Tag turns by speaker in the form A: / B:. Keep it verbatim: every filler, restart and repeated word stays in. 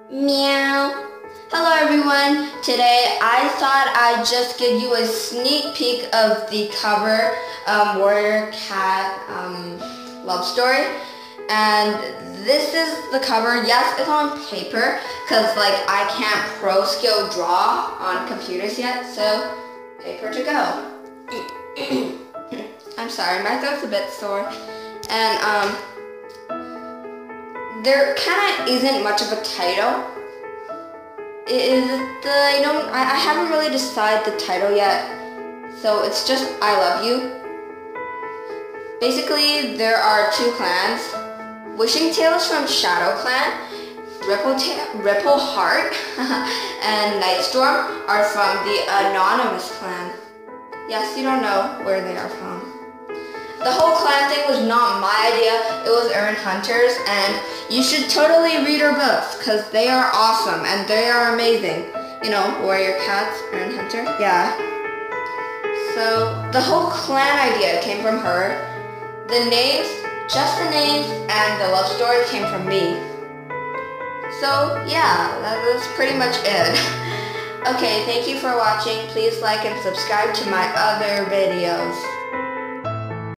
A: Meow. Hello everyone. Today I thought I'd just give you a sneak peek of the cover um, Warrior Cat um, love story. And this is the cover. Yes, it's on paper because like I can't pro skill draw on computers yet, so paper to go. I'm sorry, my throat's a bit sore. And um, there kind of isn't much of a title. It is the, I don't, I, I haven't really decided the title yet, so it's just I Love You. Basically, there are two clans. Wishing Tails from Shadow Clan, Ripple, Ta Ripple Heart, and Nightstorm are from the Anonymous Clan. Yes, you don't know where they are from. The whole clan thing was not my idea, it was Erin Hunter's, and you should totally read her books, because they are awesome, and they are amazing. You know, Warrior Cats, Erin Hunter, yeah. So, the whole clan idea came from her. The names, just the names, and the love story came from me. So, yeah, that was pretty much it. Okay, thank you for watching. Please like and subscribe to my other videos.